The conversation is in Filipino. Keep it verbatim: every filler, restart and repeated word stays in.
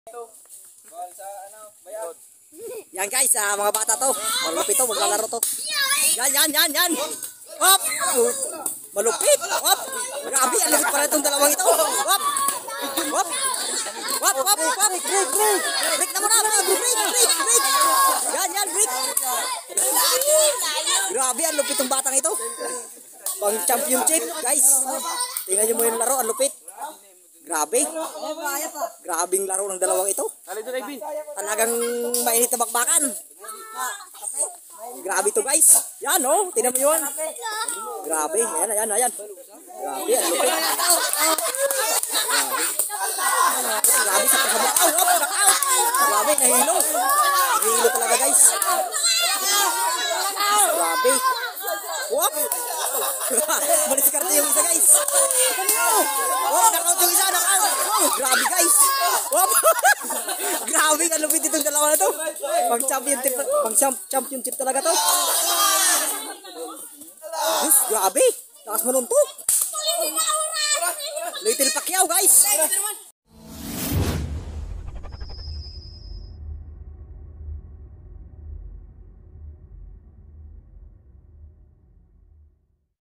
Yan guys, ah, mga bata to. Malupit to, maglalaro to. Yan, yan, yan, yan. Hop! Malupit. Hop! Grabe, ang lupit pala itong dalawang ito. Hop! Hop! Hop! Hop! Hop! Break, break. Break na muna. Break, break, break. Yan, yan, break. Grabe, ang lupit itong batang ito. Pang championship, guys. Tingnan nyo mo yung laro, ang lupit. Grabe. Grabing laro ng dalawang ito. Talagang mainit na bakbakan. Grabe to guys. Yan oh, tingnan mo yun. Grabe, ayan, ayan, ayan. Grabe, ang lupit. Grabe sa pasabaw. Oh, oh, knockout. Grabe, nahilo. Nahilo talaga guys. Grabe. Wop. Malis karte yung isa guys. Oh, knockout yung isa, knockout. Grabe guys. Wop. Grabe, ang lupit itong dalawa na to. Pang championship, pang championship talaga to. Yes, grabe. Taas manuntok. Little Pacquiao guys.